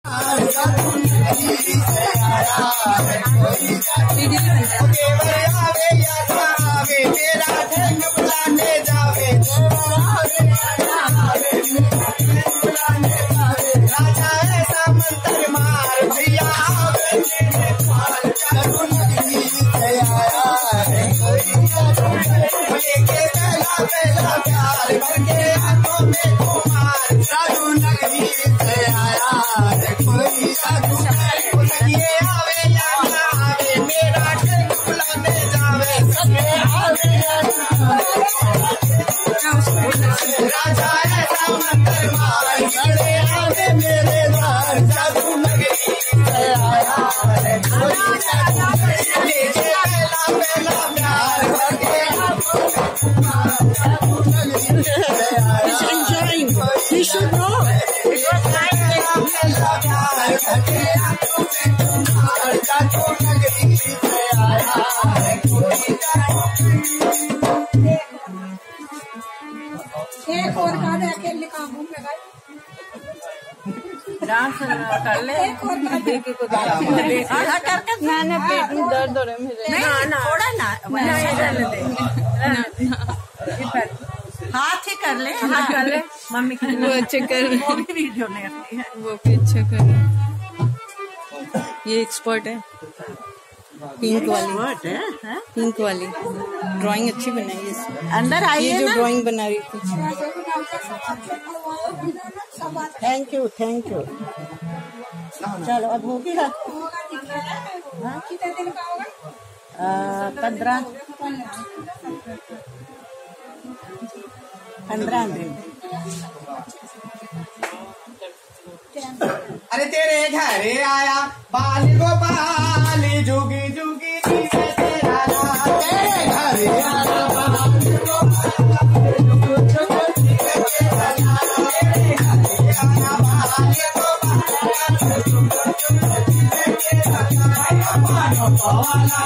He should know. एक और का दे अकेले काबू में भाई डांस कर ले। एक और का दे को करके ना पेट में दर्द हो रहा है मेरे। ना थोड़ा ना हाथ ही कर ले। हाथ कर ले मम्मी की। वो अच्छे कर वो भी वीडियो नहीं करती है। वो भी अच्छा कर। ये एक्सपर्ट है। पिंक वाली पिंक वाली ड्राइंग अच्छी बनाई है इसमें। अंदर आइए ये जो ड्राइंग बना रही थी। थैंक यू चलो अब होगी ना। कितने दिन का होगा? 15 दिन। अरे तेरे घर आया बाल गोपाल जुगी जुगी जी से तेरा नाम। तेरे घर आया बाल गोपाल जुगी जुगी जी से तेरा नाम। तेरे घर आया बाल गोपाल जुगी जुगी जी से तेरा नाम। मानो वाला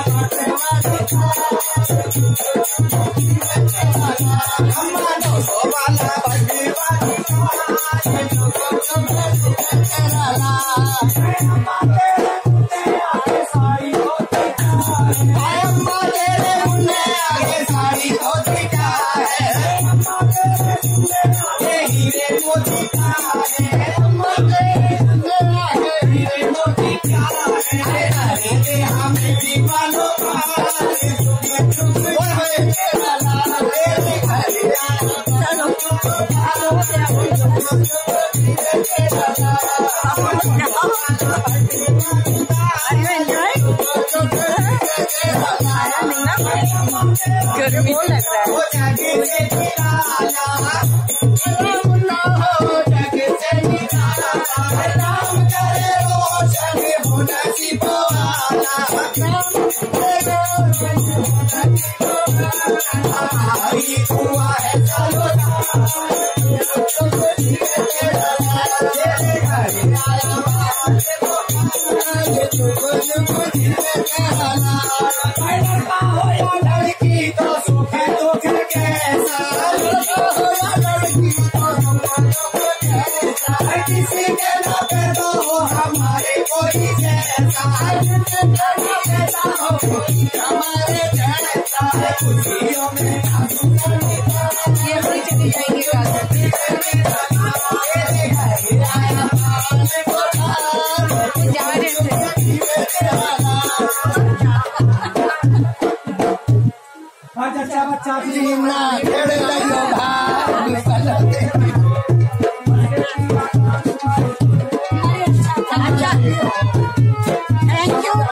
गर्मी लग रहा किसी के ना पैदा हो हमारे कोई जैसा हो कोई हमारे जैसा खुशियों में ये कोई चली जाएंगे बच्चा